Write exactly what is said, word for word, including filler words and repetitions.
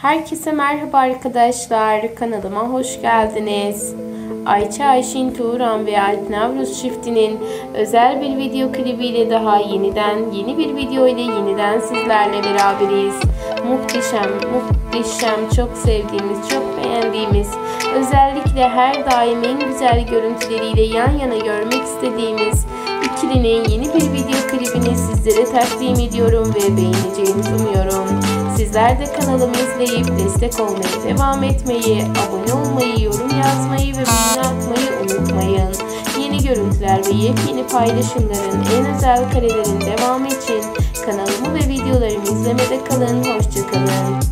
Herkese merhaba arkadaşlar, kanalıma hoş geldiniz. Ayça Ayşin Turan ve Alp Navruz çiftinin özel bir video klibiyle daha yeniden yeni bir video ile yeniden sizlerle beraberiz. Muhteşem, muhteşem, çok sevdiğimiz, çok beğendiğimiz, özellikle her daim en güzel görüntüleriyle yan yana görmek istediğimiz ikilinin yeni bir video klibini sizlere takdim ediyorum ve beğeneceğinizi umuyorum. Sizler de kanalımı izleyip destek olmaya devam etmeyi, abone olmayı, yorum yazmayı ve beğeni atmayı unutmayın. Yeni görüntüler ve yepyeni paylaşımların en özel karelerin devamı için kanalımı ve videolarımı izlemede kalın. Hoşça kalın.